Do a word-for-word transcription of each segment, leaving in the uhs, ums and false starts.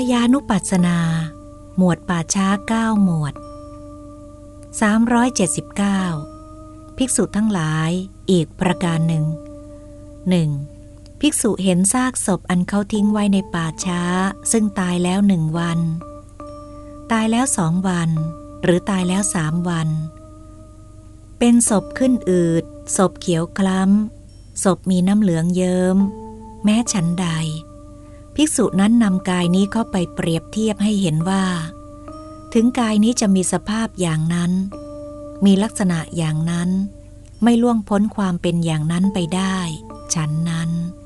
ายานุปัสสนาหมวดป่าช้าเก้าหมวดสามร้อยเจ็ดสิบเก้าภิกษุทั้งหลายอีกประการหนึ่ง หนึ่ง. ภิกษุเห็นซากศพอันเขาทิ้งไว้ในป่าช้าซึ่งตายแล้วหนึ่งวันตายแล้วสองวันหรือตายแล้วสามวันเป็นศพขึ้นอืดศพเขียวคล้ำศพมีน้ำเหลืองเยิ้มแม้ฉันใดภิกษุนั้นนำกายนี้เข้าไปเปรียบเทียบให้เห็นว่าถึงกายนี้จะมีสภาพอย่างนั้นมีลักษณะอย่างนั้นไม่ล่วงพ้นความเป็นอย่างนั้นไปได้ฉันนั้น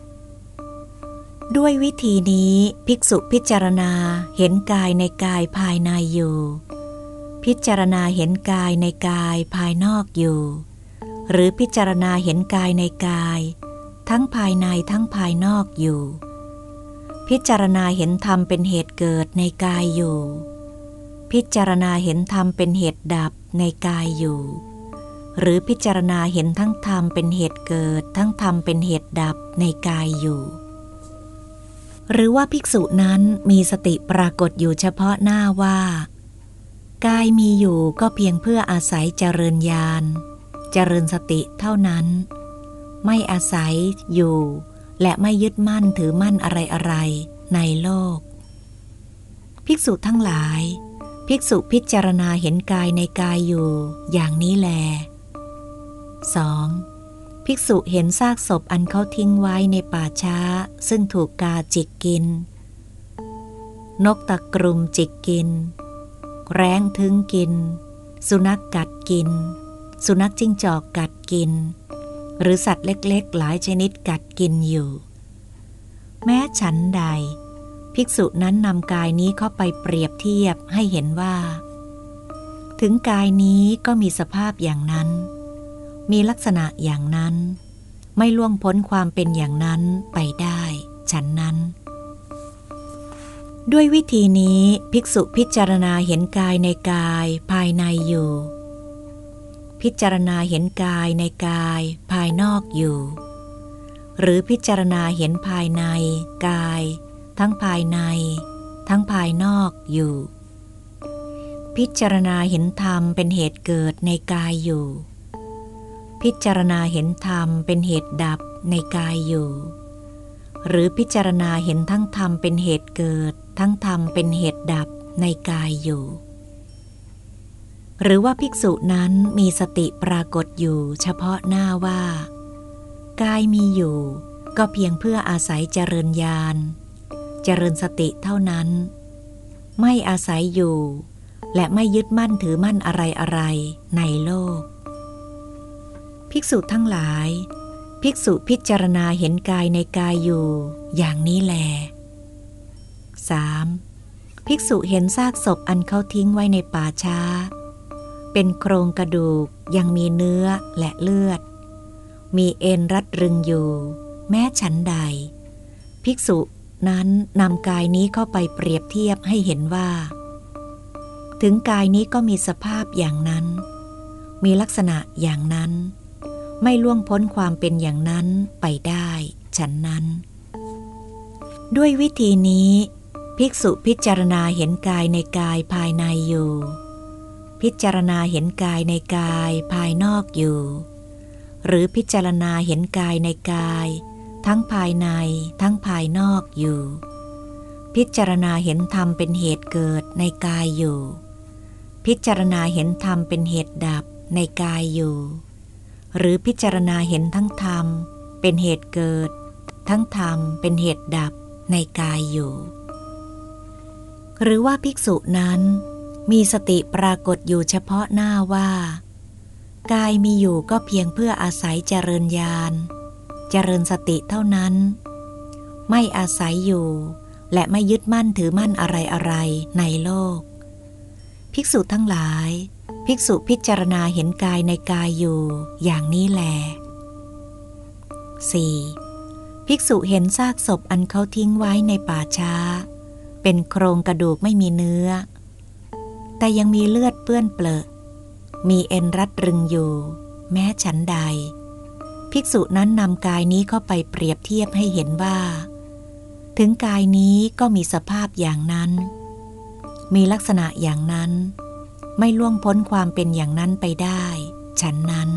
ด้วยวิธีนี้ภิกษุพิจารณาเห็นกายในกายภายในอยู่พิจารณาเห็นกายในกายภายนอกอยู่หรือพิจารณาเห็นกายในกายทั้งภายในทั้งภายนอกอยู่พิจารณาเห็นธรรมเป็นเหตุเกิดในกายอยู่พิจารณาเห็นธรรมเป็นเหตุดับในกายอยู่หรือพิจารณาเห็นทั้งธรรมเป็นเหตุเกิดทั้งธรรมเป็นเหตุดับในกายอยู่หรือว่าภิกษุนั้นมีสติปรากฏอยู่เฉพาะหน้าว่ากายมีอยู่ก็เพียงเพื่ออาศัยเจริญญาณเจริญสติเท่านั้นไม่อาศัยอยู่และไม่ยึดมั่นถือมั่นอะไรๆในโลกภิกษุทั้งหลายภิกษุพิจารณาเห็นกายในกายอยู่อย่างนี้แล สอง. ภิกษุเห็นซากศพอันเขาทิ้งไว้ในป่าช้าซึ่งถูกกาจิกกินนกตะกรุมจิกกินแร้งทึ้งกินสุนัขกัดกินสุนัขจิ้งจอกกัดกินหรือสัตว์เล็กๆหลายชนิดกัดกินอยู่แม้ฉันใดภิกษุนั้นนำกายนี้เข้าไปเปรียบเทียบให้เห็นว่าถึงกายนี้ก็มีสภาพอย่างนั้นมีลักษณะอย่างนั้นไม่ล่วงพ้นความเป็นอย่างนั้นไปได้ฉันนั้นด้วยวิธีนี้ภิกษุพิจารณาเห็นกายในกายภายในอยู่พิจารณาเห็นกายในกายภายนอกอยู่หรือพิจารณาเห็นภายในกายทั้งภายในทั้งภายนอกอยู่พิจารณาเห็นธรรมเป็นเหตุเกิดในกายอยู่พิจารณาเห็นธรรมเป็นเหตุดับในกายอยู่หรือพิจารณาเห็นทั้งธรรมเป็นเหตุเกิดทั้งธรรมเป็นเหตุดับในกายอยู่หรือว่าภิกษุนั้นมีสติปรากฏอยู่เฉพาะหน้าว่ากายมีอยู่ก็เพียงเพื่ออาศัยเจริญญาณเจริญสติเท่านั้นไม่อาศัยอยู่และไม่ยึดมั่นถือมั่นอะไรๆในโลกภิกษุทั้งหลายภิกษุพิจารณาเห็นกายในกายอยู่อย่างนี้แล สาม. ภิกษุเห็นซากศพอันเขาทิ้งไว้ในป่าช้าเป็นโครงกระดูกยังมีเนื้อและเลือดมีเอ็นรัดรึงอยู่แม้ฉันใดภิกษุนั้นนำกายนี้เข้าไปเปรียบเทียบให้เห็นว่าถึงกายนี้ก็มีสภาพอย่างนั้นมีลักษณะอย่างนั้นไม่ล่วงพ้นความเป็นอย่างนั้นไปได้ฉันนั้นด้วยวิธีนี้ภิกษุพิจารณาเห็นกายในกายภายในอยู่พิจารณาเห็นกายในกายภายนอกอยู่หรือพิจารณาเห็นกายในกายทั้งภายในทั้งภายนอกอยู่พิจารณาเห็นธรรมเป็นเหตุเกิดในกายอยู่พิจารณาเห็นธรรมเป็นเหตุดับในกายอยู่หรือพิจารณาเห็นทั้งธรรมเป็นเหตุเกิดทั้งธรรมเป็นเหตุดับในกายอยู่หรือว่าภิกษุนั้นมีสติปรากฏอยู่เฉพาะหน้าว่ากายมีอยู่ก็เพียงเพื่ออาศัยเจริญญาณเจริญสติเท่านั้นไม่อาศัยอยู่และไม่ยึดมั่นถือมั่นอะไรๆในโลกภิกษุทั้งหลายภิกษุพิจารณาเห็นกายในกายอยู่อย่างนี้แล สี่. ภิกษุเห็นซากศพอันเขาทิ้งไว้ในป่าช้าเป็นโครงกระดูกไม่มีเนื้อแต่ยังมีเลือดเปื้อนเปลอะมีเอ็นรัดรึงอยู่แม้ฉันใดภิกษุนั้นนำกายนี้เข้าไปเปรียบเทียบให้เห็นว่าถึงกายนี้ก็มีสภาพอย่างนั้นมีลักษณะอย่างนั้นไม่ล่วงพ้นความเป็นอย่างนั้นไปได้ฉันนั้น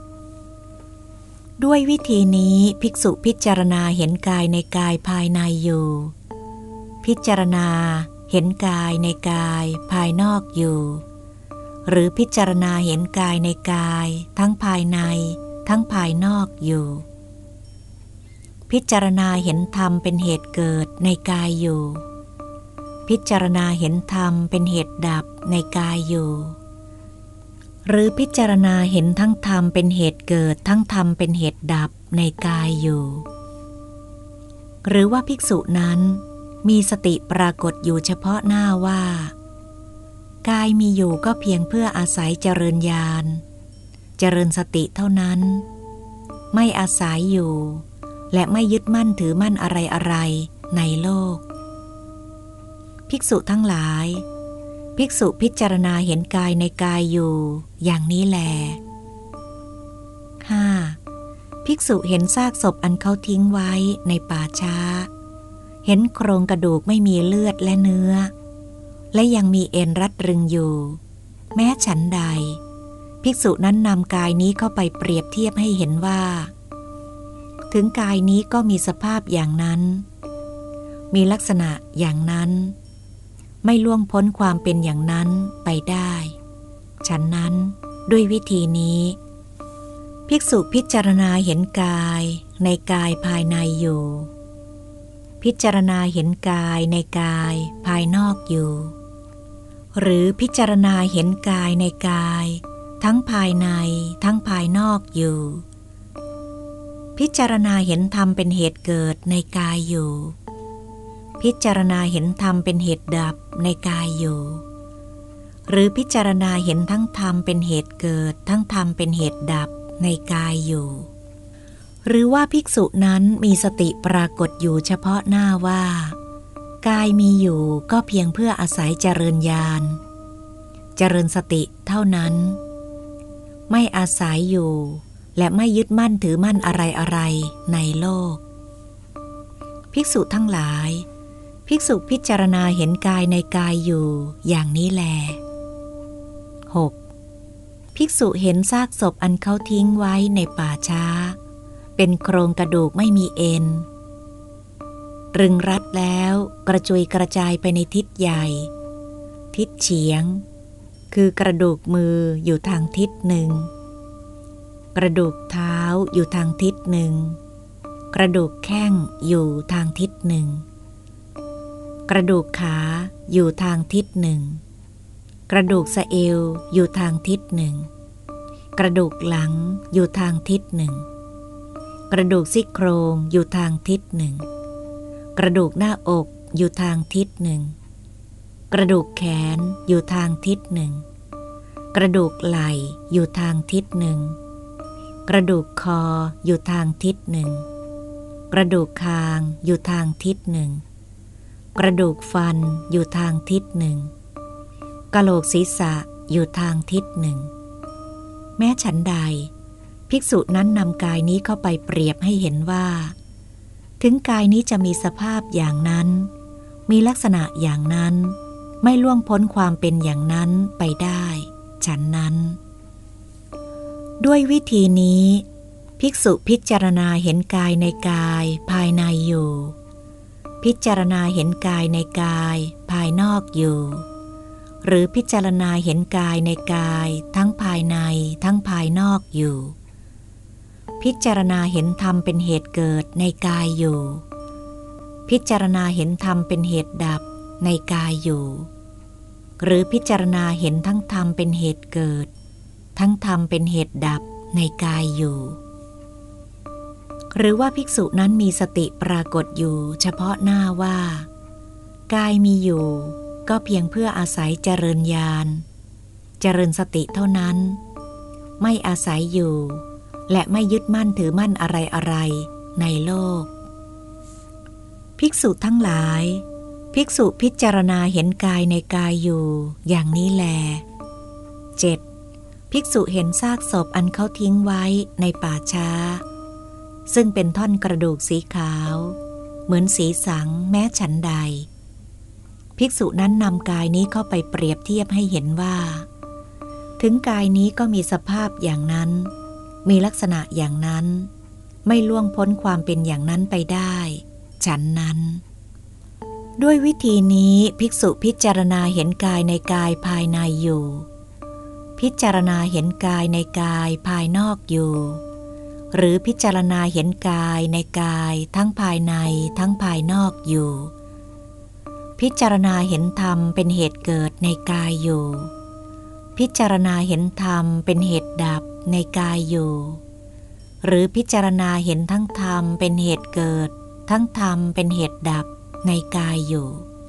ด้วยวิธีนี้ภิกษุพิจารณาเห็นกายในกายภายในอยู่พิจารณาเห็นกายในกายภายนอกอยู่หรือพิจารณาเห็นกายในกายทั้งภายในทั้งภายนอกอยู่พิจารณาเห็นธรรมเป็นเหตุเกิดในกายอยู่พิจารณาเห็นธรรมเป็นเหตุดับในกายอยู่หรือพิจารณาเห็นทั้งธรรมเป็นเหตุเกิดทั้งธรรมเป็นเหตุดับในกายอยู่หรือว่าภิกษุนั้นมีสติปรากฏอยู่เฉพาะหน้าว่ากายมีอยู่ก็เพียงเพื่ออาศัยเจริญญาณเจริญสติเท่านั้นไม่อาศัยอยู่และไม่ยึดมั่นถือมั่นอะไรอะไรในโลกภิกษุทั้งหลายภิกษุพิจารณาเห็นกายในกายอยู่อย่างนี้แล ห้า. ภิกษุเห็นซากศพอันเขาทิ้งไว้ในป่าช้าเห็นโครงกระดูกไม่มีเลือดและเนื้อและยังมีเอ็นรัดรึงอยู่แม้ฉันใดภิกษุนั้นนำกายนี้เข้าไปเปรียบเทียบให้เห็นว่าถึงกายนี้ก็มีสภาพอย่างนั้นมีลักษณะอย่างนั้นไม่ล่วงพ้นความเป็นอย่างนั้นไปได้ฉันนั้นด้วยวิธีนี้ภิกษุพิจารณาเห็นกายในกายภายในอยู่พิจารณาเห็นกายในกายภายนอกอยู่หรือพิจารณาเห็นกายในกายทั้งภายในทั้งภายนอกอยู่พิจารณาเห็นธรรมเป็นเหตุเกิดในกายอยู่พิจารณาเห็นธรรมเป็นเหตุดับในกายอยู่หรือพิจารณาเห็นทั้งธรรมเป็นเหตุเกิดทั้งธรรมเป็นเหตุดับในกายอยู่หรือว่าภิกษุนั้นมีสติปรากฏอยู่เฉพาะหน้าว่ากายมีอยู่ก็เพียงเพื่ออาศัยเจริญญาณเจริญสติเท่านั้นไม่อาศัยอยู่และไม่ยึดมั่นถือมั่นอะไรอะไรในโลกภิกษุทั้งหลายภิกษุพิจารณาเห็นกายในกายอยู่อย่างนี้แล หก. ภิกษุเห็นซากศพอันเขาทิ้งไว้ในป่าช้าเป็นโครงกระดูกไม่มีเอ็นรึงรัดแล้วกระจุยกระจายไปในทิศใหญ่ทิศเฉียงคือกระดูกมืออยู่ทางทิศหนึ่งกระดูกเท้าอยู่ทางทิศหนึ่งกระดูกแข้งอยู่ทางทิศหนึ่งกระดูกขาอยู่ทางทิศหนึ่งกระดูกสะเอวอยู่ทางทิศหนึ่งกระดูกหลังอยู่ทางทิศหนึ่งกระดูกซี่โครงอยู่ทางทิศหนึ่งกระดูกหน้าอกอยู่ทางทิศหนึ่งกระดูกแขนอยู่ทางทิศหนึ่งกระดูกไหล่อยู่ทางทิศหนึ่งกระดูกคออยู่ทางทิศหนึ่งกระดูกคางอยู่ทางทิศหนึ่งกระดูกฟันอยู่ทางทิศหนึ่งกะโหลกศีรษะอยู่ทางทิศหนึ่งแม้ฉันใดภิกษุนั้นนำกายนี้เข้าไปเปรียบให้เห็นว่าถึงกายนี้จะมีสภาพอย่างนั้นมีลักษณะอย่างนั้นไม่ล่วงพ้นความเป็นอย่างนั้นไปได้ฉันนั้นด้วยวิธีนี้ภิกษุพิจารณาเห็นกายในกายภายในอยู่พิจารณาเห็นกายในกายภายนอกอยู่หรือพิจารณาเห็นกายในกายทั้งภายในทั้งภายนอกอยู่พิจารณาเห็นธรรมเป็นเหตุเกิดในกายอยู่พิจารณาเห็นธรรมเป็นเหตุดับในกายอยู่หรือพิจารณาเห็นทั้งธรรมเป็นเหตุเกิดทั้งธรรมเป็นเหตุดับในกายอยู่หรือว่าภิกษุนั้นมีสติปรากฏอยู่เฉพาะหน้าว่ากายมีอยู่ก็เพียงเพื่ออาศัยเจริญญาณเจริญสติเท่านั้นไม่อาศัยอยู่และไม่ยึดมั่นถือมั่นอะไรอะไรในโลกภิกษุทั้งหลายภิกษุพิจารณาเห็นกายในกายอยู่อย่างนี้แล เจ็ด. ภิกษุเห็นซากศพอันเขาทิ้งไว้ในป่าช้าซึ่งเป็นท่อนกระดูกสีขาวเหมือนสีสังแม้ฉันใดภิกษุนั้นนำกายนี้เข้าไปเปรียบเทียบให้เห็นว่าถึงกายนี้ก็มีสภาพอย่างนั้นมีลักษณะอย่างนั้นไม่ล่วงพ้นความเป็นอย่างนั้นไปได้ฉันนั้นด้วยวิธีนี้ภิกษุพิจารณาเห็นกายในกายภายในอยู่พิจารณาเห็นกายในกายภายนอกอยู่หรือพิจารณาเห็นกายในกายทั้งภายในทั้งภายนอกอยู่พิจารณาเห็นธรรมเป็นเหตุเกิดในกายอยู่พิจารณาเห็นธรรมเป็นเหตุดับในกายอยู่หรือพิจารณาเห็นทั้งธรรมเป็นเหตุเกิดทั้งธรรมเป็นเหตุดับในกายอยู่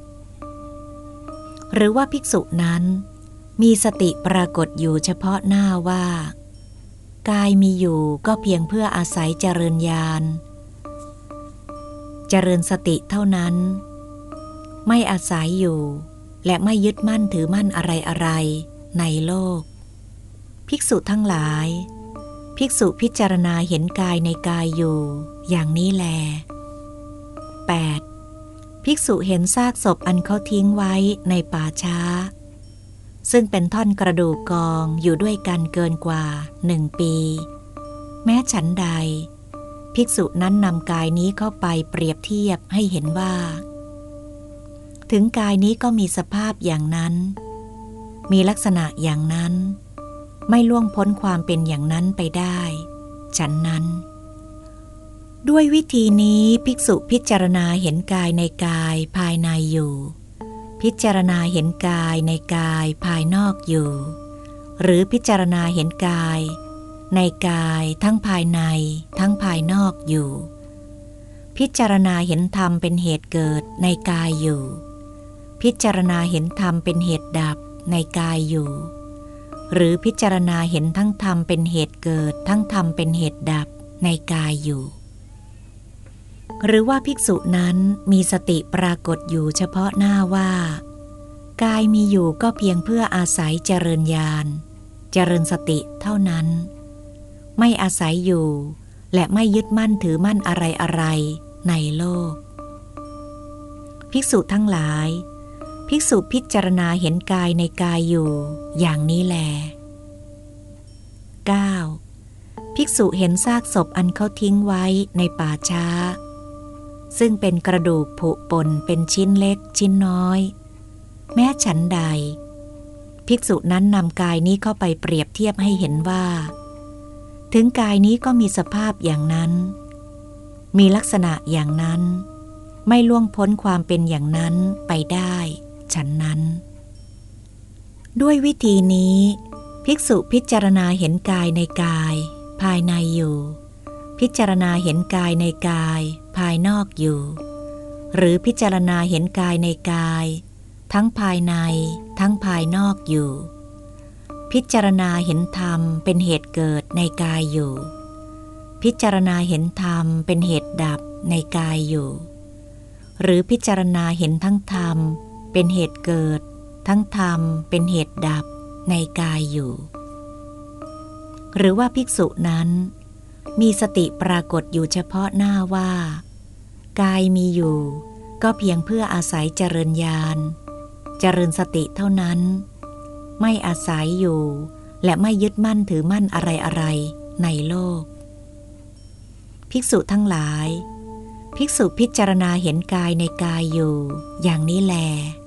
หรือว่าภิกษุนั้นมีสติปรากฏอยู่เฉพาะหน้าว่ากายมีอยู่ก็เพียงเพื่ออาศัยเจริญญาณเจริญสติเท่านั้นไม่อาศัยอยู่และไม่ยึดมั่นถือมั่นอะไรอะไรในโลกภิกษุทั้งหลายภิกษุพิจารณาเห็นกายในกายอยู่อย่างนี้แล แปด ภิกษุเห็นซากศพอันเขาทิ้งไว้ในป่าช้าซึ่งเป็นท่อนกระดูกกองอยู่ด้วยกันเกินกว่าหนึ่งปีแม้ฉันใดภิกษุนั้นนำกายนี้เข้าไปเปรียบเทียบให้เห็นว่าถึงกายนี้ก็มีสภาพอย่างนั้นมีลักษณะอย่างนั้นไม่ล่วงพ้นความเป็นอย่างนั้นไปได้ฉันนั้นด้วยวิธีนี้ภิกษุพิจารณาเห็นกายในกายภายในอยู่พิจารณาเห็นกายในกายภายนอกอยู่หรือพิจารณาเห็นกายในกายทั้งภายในทั้งภายนอกอยู่พิจารณาเห็นธรรมเป็นเหตุเกิดในกายอยู่พิจารณาเห็นธรรมเป็นเหตุดับในกายอยู่หรือพิจารณาเห็นทั้งธรรมเป็นเหตุเกิดทั้งธรรมเป็นเหตุดับในกายอยู่หรือว่าภิกษุนั้นมีสติปรากฏอยู่เฉพาะหน้าว่ากายมีอยู่ก็เพียงเพื่ออาศัยเจริญญาณเจริญสติเท่านั้นไม่อาศัยอยู่และไม่ยึดมั่นถือมั่นอะไรอะไรในโลกภิกษุทั้งหลายภิกษุพิจารณาเห็นกายในกายอยู่อย่างนี้แล เก้า ภิกษุเห็นซากศพอันเขาทิ้งไว้ในป่าช้าซึ่งเป็นกระดูกผุป่นเป็นชิ้นเล็กชิ้นน้อยแม้ฉันใดภิกษุนั้นนำกายนี้เข้าไปเปรียบเทียบให้เห็นว่าถึงกายนี้ก็มีสภาพอย่างนั้นมีลักษณะอย่างนั้นไม่ล่วงพ้นความเป็นอย่างนั้นไปได้ฉันนั้นด้วยวิธีนี้ภิกษุพิจารณาเห็นกายในกายภายในอยู่พิจารณาเห็นกายในกายภายนอกอยู่หรือพิจารณาเห็นกายในกายทั้งภายในทั้งภายนอกอยู่พิจารณาเห็นธรรมเป็นเหตุเกิดในกายอยู่พิจารณาเห็นธรรมเป็นเหตุดับในกายอยู่หรือพิจารณาเห็นทั้งธรรมเป็นเหตุเกิดทั้งธรรมเป็นเหตุดับในกายอยู่หรือว่าภิกษุนั้นมีสติปรากฏอยู่เฉพาะหน้าว่ากายมีอยู่ก็เพียงเพื่ออาศัยเจริญญาณเจริญสติเท่านั้นไม่อาศัยอยู่และไม่ยึดมั่นถือมั่นอะไรอะไรในโลกภิกษุทั้งหลายภิกษุพิจารณาเห็นกายในกายอยู่อย่างนี้แล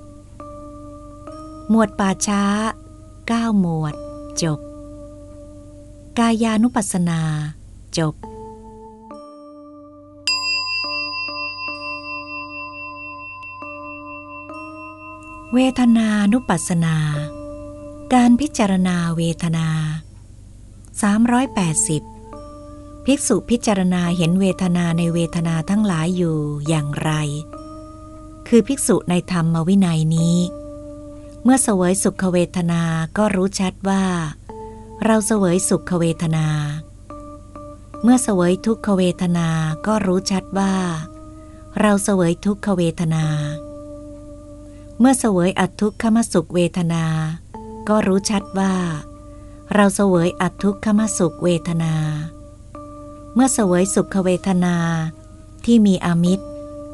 หมวดป่าช้าเก้าหมวดจบกายานุปัสสนาจบเวทนานุปัสสนาการพิจารณาเวทนาสามร้อยแปดสิบภิกษุพิจารณาเห็นเวทนาในเวทนาทั้งหลายอยู่อย่างไรคือภิกษุในธรรมวินัยนี้เมื่อเสวยสุขเวทนาก็รู้ชัดว่าเราเสวยสุขเวทนาเมื่อเสวยทุกขเวทนาก็รู้ชัดว่าเราเสวยทุกขเวทนาเมื่อเสวยอทุกขมสุขเวทนาก็รู้ชัดว่าเราเสวยอทุกขมสุขเวทนาเมื่อเสวยสุขเวทนาที่มีอามิตร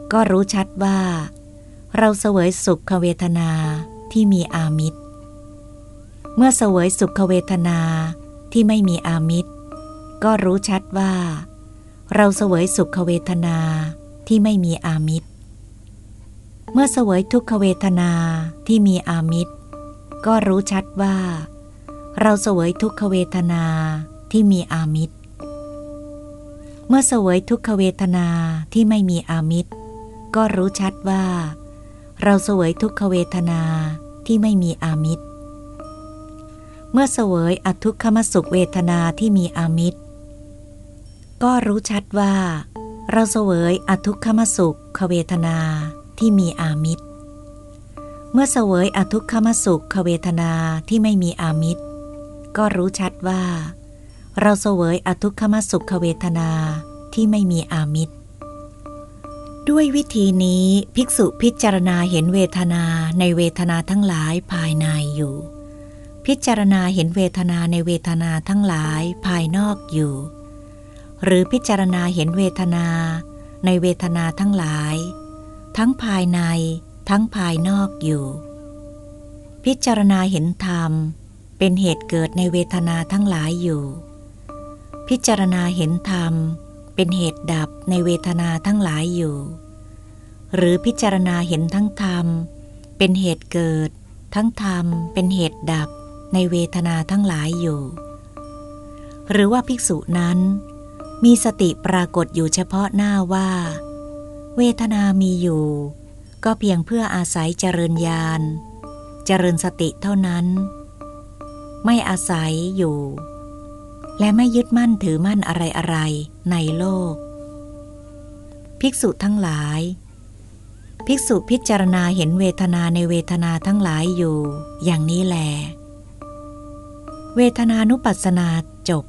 ก็รู้ชัดว่าเราเสวยสุขเวทนาที่มีอามิตรเมื่อเสวยสุขเวทนาที่ไม่มีอามิตรก็รู้ชัดว่าเราเสวยสุขเวทนาที่ไม่มีอามิตรเมื่อเสวยทุกขเวทนาที่มีอามิตรก็รู้ชัดว่าเราเสวยทุกขเวทนาที่มีอามิตรเมื่อเสวยทุกขเวทนาที่ไม่มีอามิตรก็รู้ชัดว่าเราเสวยทุกขเวทนาที่ไม่มีอามิตรเมื่อเสวยอทุกขมสุขเวทนาที่มีอามิตรก็รู้ชัดว่าเราเสวยอทุกขมสุขเวทนาที่มีอามิตรเมื่อเสวยอทุกขมสุขเวทนาที่ไม่มีอามิตรก็รู้ชัดว่าเราเสวยอทุกขมสุขเวทนาที่ไม่มีอามิตรด้วยวิธีนี้ภิกษุพิจารณาเห็นเวทนาในเวทนาทั้งหลายภายในอยู่พิจารณาเห็นเวทนาในเวทนาทั้งหลายภายนอกอยู่หรือพิจารณาเห็นเวทนาในเวทนาทั้งหลายทั้งภายในทั้งภายนอกอยู่พิจารณาเห็นธรรมเป็นเหตุเกิดในเวทนาทั้งหลายอยู่พิจารณาเห็นธรรมเป็นเหตุดับในเวทนาทั้งหลายอยู่หรือพิจารณาเห็นทั้งธรรมเป็นเหตุเกิดทั้งธรรมเป็นเหตุดับในเวทนาทั้งหลายอยู่หรือว่าภิกษุนั้นมีสติปรากฏอยู่เฉพาะหน้าว่าเวทนามีอยู่ก็เพียงเพื่ออาศัยเจริญญาณเจริญสติเท่านั้นไม่อาศัยอยู่และไม่ยึดมั่นถือมั่นอะไรอะไรในโลกภิกษุทั้งหลายภิกษุพิจารณาเห็นเวทนาในเวทนาทั้งหลายอยู่อย่างนี้แลเวทนานุปัสสนาจบ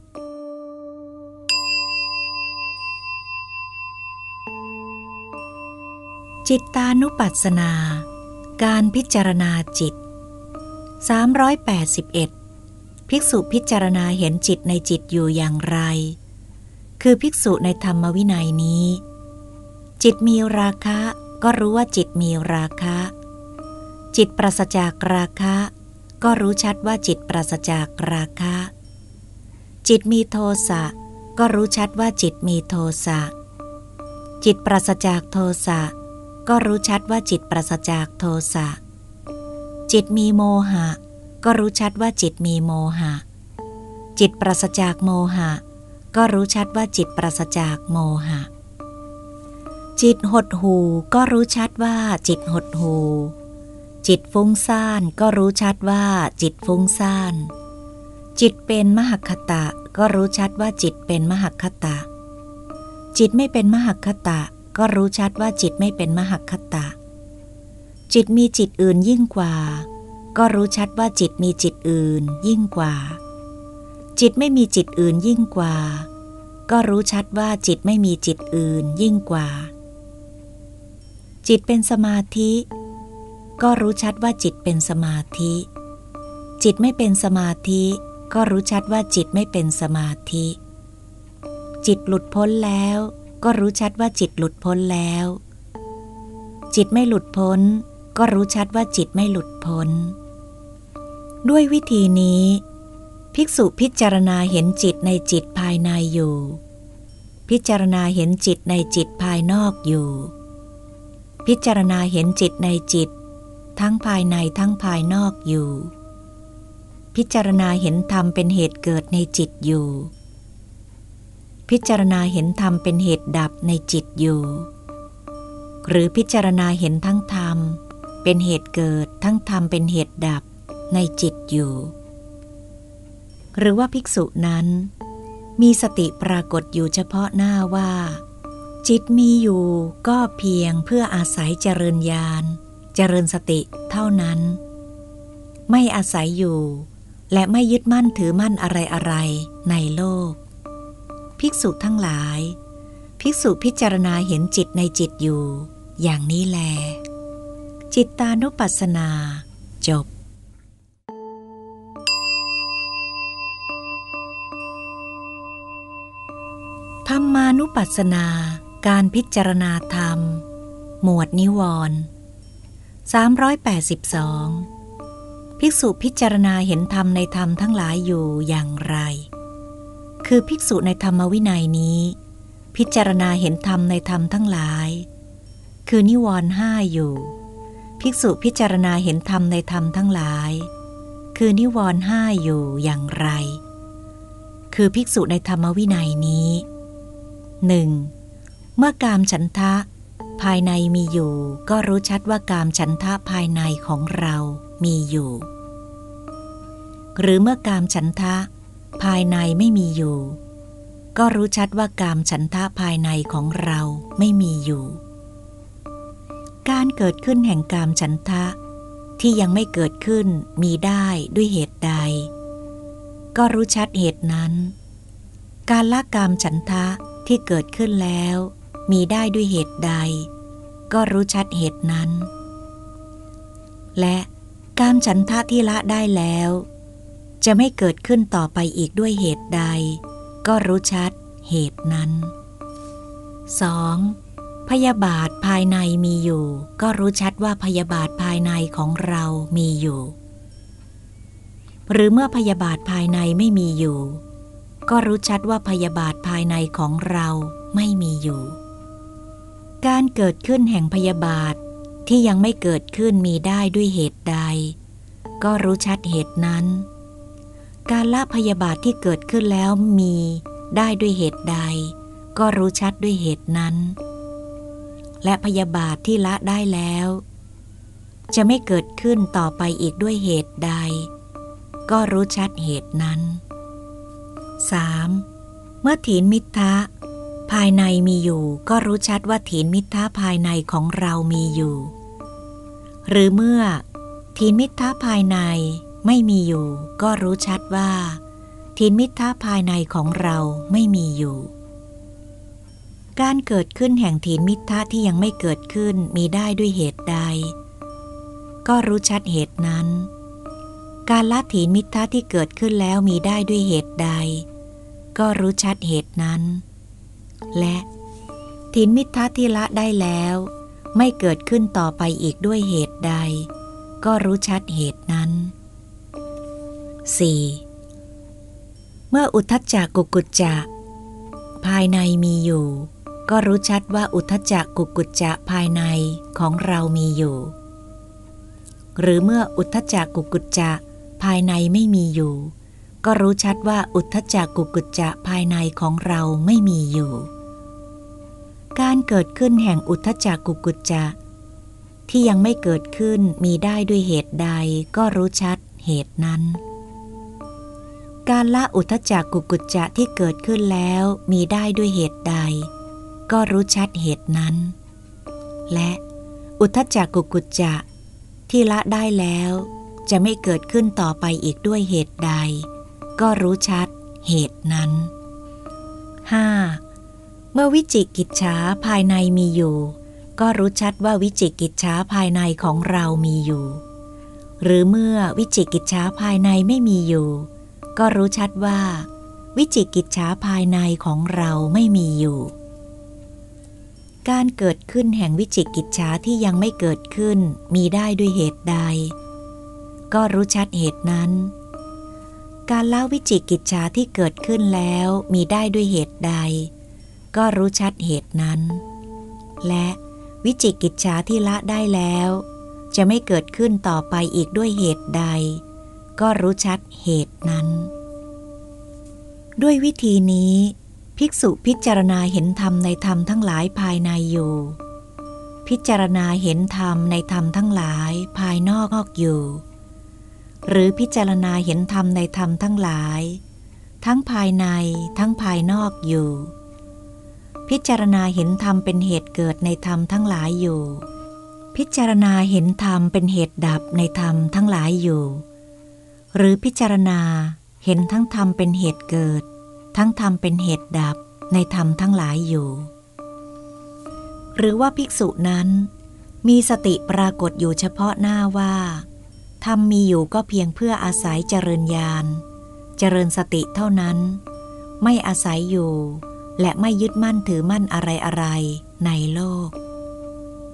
จิตตานุปัสสนาการพิจารณาจิตสามร้อยแปดสิบเอ็ดภิกษุพิจารณาเห็นจิตในจิตอยู่อย่างไรคือภิกษุในธรรมวินัยนี้จิตมีราคะก็รู้ว่าจิตมีราคะจิตปราศจากราคะก็รู้ชัดว่าจิตปราศจากราคะจิตมีโทสะก็รู้ชัดว่าจิตมีโทสะจิตปราศจากโทสะก็รู้ชัดว่าจิตปราศจากโทสะจิตมีโมหะก็รู้ชัดว่าจิตมีโมหะจิตปราศจากโมหะก็รู้ชัดว่าจิตปราศจากโมหะจิตหดหู่ก็รู้ชัดว่าจิตหดหู่จิตฟุ้งซ่านก็รู้ชัดว่าจิตฟุ้งซ่านจิตเป็นมหคตะก็รู้ชัดว่าจิตเป็นมหคตะจิตไม่เป็นมหคตะก็รู้ชัดว่าจิตไม่เป็นมหคตะจิตมีจิตอื่นยิ่งกว่าก็รู้ชัดว่าจิตมีจิตอื่นยิ่งกว่าจิตไม่มีจิตอื่นยิ่งกว่าก็รู้ชัดว่าจิตไม่มีจิตอื่นยิ่งกว่าจิตเป็นสมาธิก็รู้ชัดว่าจิตเป็นสมาธิจิตไม่เป็นสมาธิก็รู้ชัดว่าจิตไม่เป็นสมาธิจิตหลุดพ้นแล้วก็รู้ชัดว่าจิตหลุดพ้นแล้วจิตไม่หลุดพ้นก็รู้ชัดว่าจิตไม่หลุดพ้นด้วยวิธีนี้ภิกษุพิจารณาเห็นจิตในจิตภายในอยู่พิจารณาเห็นจิตในจิตภายนอกอยู่พิจารณาเห็นจิตในจิตทั้งภายในทั้งภายนอกอยู่พิจารณาเห็นธรรมเป็นเหตุเกิดในจิตอยู่พิจารณาเห็นธรรมเป็นเหตุดับในจิตอยู่หรือพิจารณาเห็นทั้งธรรมเป็นเหตุเกิดทั้งธรรมเป็นเหตุดับในจิตอยู่หรือว่าภิกษุนั้นมีสติปรากฏอยู่เฉพาะหน้าว่าจิตมีอยู่ก็เพียงเพื่ออาศัยเจริญญาณเจริญสติเท่านั้นไม่อาศัยอยู่และไม่ยึดมั่นถือมั่นอะไรอะไรในโลกภิกษุทั้งหลายภิกษุพิจารณาเห็นจิตในจิตอยู่อย่างนี้แลจิตตานุปัสสนาจบธรรมานุปัสสนาการพิจารณาธรรมหมวดนิวรณ์สามร้อยแปดสิบสองภิกษุพิจารณาเห็นธรรมในธรรมทั้งหลายอยู่อย่างไรคือภิกษุในธรรมวินัยนี้พิจารณาเห็นธรรมในธรรมทั้งหลายคือนิวรณ์ห้าอยู่ภิกษุพิจารณาเห็นธรรมในธรรมทั้งหลายคือนิวรณ์ห้าอยู่อย่างไรคือภิกษุในธรรมวินัยนี้หนึ่งเมื่อกามฉันทะภายในมีอยู่ก็รู้ชัดว่ากามฉันทะภายในของเรามีอยู่หรือเมื่อกามฉันทะภายในไม่มีอยู่ก็รู้ชัดว่ากามฉันทะภายในของเราไม่มีอยู่การเกิดขึ้นแห่งกามฉันทะที่ยังไม่เกิดขึ้นมีได้ด้วยเหตุใดก็รู้ชัดเหตุนั้นการละกามฉันทะที่เกิดขึ้นแล้วมีได้ด้วยเหตุใดก็รู้ชัดเหตุนั้นและกามฉันทะที่ละได้แล้วจะไม่เกิดขึ้นต่อไปอีกด้วยเหตุใดก็รู้ชัดเหตุนั้น สอง พยาบาทภายในมีอยู่ก็รู้ชัดว่าพยาบาทภายในของเรามีอยู่หรือเมื่อพยาบาทภายในไม่มีอยู่ก็รู้ชัดว่าพยาบาทภายในของเราไม่มีอยู่การเกิดขึ้นแห่งพยาบาทที่ยังไม่เกิดขึ้นมีได้ด้วยเหตุใดก็รู้ชัดเหตุนั้นการละพยาบาทที่เกิดขึ้นแล้วมีได้ด้วยเหตุใดก็รู้ชัดด้วยเหตุนั้นและพยาบาทที่ละได้แล้วจะไม่เกิดขึ้นต่อไปอีกด้วยเหตุใดก็รู้ชัดเหตุนั้น สาม เมื่อถีนมิทธะภายในมีอยู่ก็รู้ชัดว่าถีนมิทธะภายในของเรามีอยู่หรือเมื่อถีนมิทธะภายในไม่มีอยู่ก็รู้ชัดว่าถีนมิทธะภายในของเราไม่มีอยู่การเกิดขึ้นแห่งถีนมิทธะที่ยังไม่เกิดขึ้นมีได้ด้วยเหตุใดก็รู้ชัดเหตุนั้นการละถีนมิทธะที่เกิดขึ้นแล้วมีได้ด้วยเหตุใดก็รู้ชัดเหตุนั้นและถีนมิทธะที่ละได้แล้วไม่เกิดขึ้นต่อไปอีกด้วยเหตุใดก็รู้ชัดเหตุนั้น สี่ เมื่ออุทธัจจะกุกุจจะภายในมีอยู่ก็รู้ชัดว่าอุทธัจจะกุกุจจะภายในของเรามีอยู่หรือเมื่ออุทธัจจะกุกุจจะภายในไม่มีอยู่ก็รู้ชัดว่าอุทธัจจะกุกุจจะภายในของเราไม่มีอยู่การเกิดขึ้นแห่งอุทธัจจะกุกุจจะที่ยังไม่เกิดขึ้นมีได้ด้วยเหตุใดก็รู้ชัดเหตุนั้นการละอุทธัจจะกุกุจจะที่เกิดขึ้นแล้วมีได้ด้วยเหตุใดก็รู้ชัดเหตุนั้นและอุทธัจจะกุกุจจะที่ละได้แล้วจะไม่เกิดขึ้นต่อไปอีกด้วยเหตุใดก็รู้ชัดเหตุนั้น ห้า เมื่อวิจิกิจฉาภายในมีอยู่ก็รู้ชัดว่าวิจิกิจฉาภายในของเรามีอยู่หรือเมื่อวิจิกิจฉาภายในไม่มีอยู่ก็รู้ชัดว่าวิจิกิจฉาภายในของเราไม่มีอยู่การเกิดขึ้นแห่งวิจิกิจฉาที่ยังไม่เกิดขึ้นมีได้ด้วยเหตุใดก็รู้ชัดเหตุนั้นการละวิจิกิจฉาที่เกิดขึ้นแล้วมีได้ด้วยเหตุใดก็รู้ชัดเหตุนั้นและวิจิกิจฉาที่ละได้แล้วจะไม่เกิดขึ้นต่อไปอีกด้วยเหตุใดก็รู้ชัดเหตุนั้นด้วยวิธีนี้ภิกษุพิจารณาเห็นธรรมในธรรมทั้งหลายภายในอยู่พิจารณาเห็นธรรมในธรรมทั้งหลายภายนอกอยู่หรือพิจารณาเห็นธรรมในธรรมทั้งหลายทั้งภายในทั้งภายนอกอยู่พิจารณาเห็นธรรมเป็นเหตุเกิดในธรรมทั้งหลายอยู่พิจารณาเห็นธรรมเป็นเหตุดับในธรรมทั้งหลายอยู่หรือพิจารณาเห็นทั้งธรรมเป็นเหตุเกิดทั้งธรรมเป็นเหตุดับในธรรมทั้งหลายอยู่หรือว่าภิกษุนั้นมีสติปรากฏอยู่เฉพาะหน้าว่าธรรมมีอยู่ก็เพียงเพื่ออาศัยเจริญญาณเจริญสติเท่านั้นไม่อาศัยอยู่และไม่ยึดมั่นถือมั่นอะไรๆในโลก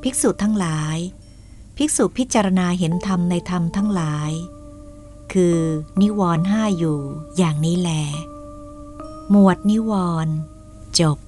ภิกษุทั้งหลายภิกษุพิจารณาเห็นธรรมในธรรมทั้งหลายคือนิวรณ์ห้าอยู่อย่างนี้แลหมวดนิวรณ์จบ